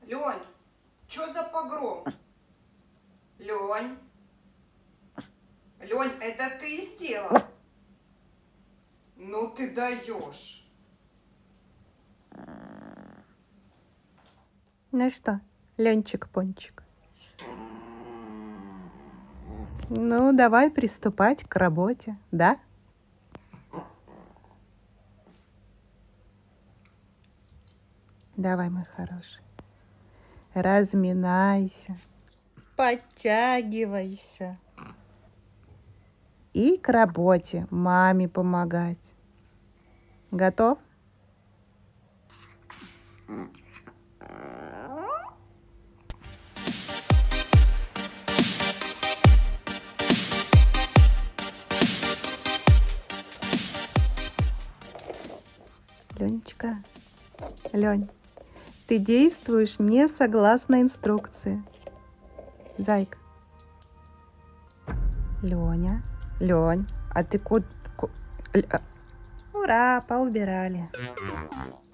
Лень, что за погром? Лень. Лень, это ты сделал? Ну ты даешь. Ну что, Ленчик-пончик? Ну, давай приступать к работе, да? Давай, мой хороший. Разминайся, подтягивайся. И к работе маме помогать. Готов? Ленечка, Лень, ты действуешь не согласно инструкции. Зайка. Леня, Лень, а ты куда? Ура, поубирали.